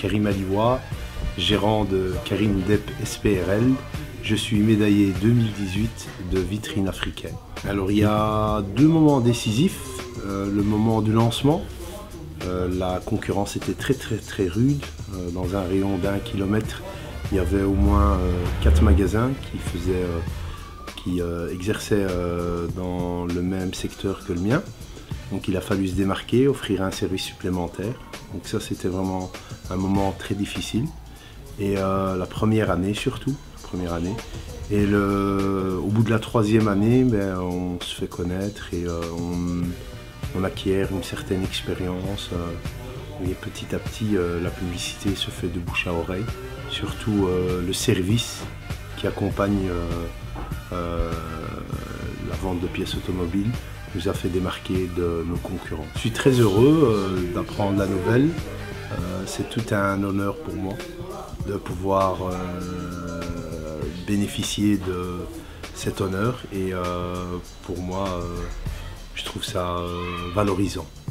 Karim Aliwa, gérant de Karim Dep SPRL. Je suis médaillé 2018 de vitrine africaine. Alors il y a deux moments décisifs. Le moment du lancement, la concurrence était très rude. Dans un rayon d'1 kilomètre, il y avait au moins 4 magasins qui exerçaient dans le même secteur que le mien. Donc il a fallu se démarquer, offrir un service supplémentaire. Donc ça c'était vraiment un moment très difficile. Et la première année surtout, Et au bout de la troisième année, on se fait connaître et on acquiert une certaine expérience. Et petit à petit, la publicité se fait de bouche à oreille. Surtout le service qui accompagne la vente de pièces automobiles nous a fait démarquer de nos concurrents. Je suis très heureux d'apprendre la nouvelle. C'est tout un honneur pour moi de pouvoir bénéficier de cet honneur et pour moi, je trouve ça valorisant.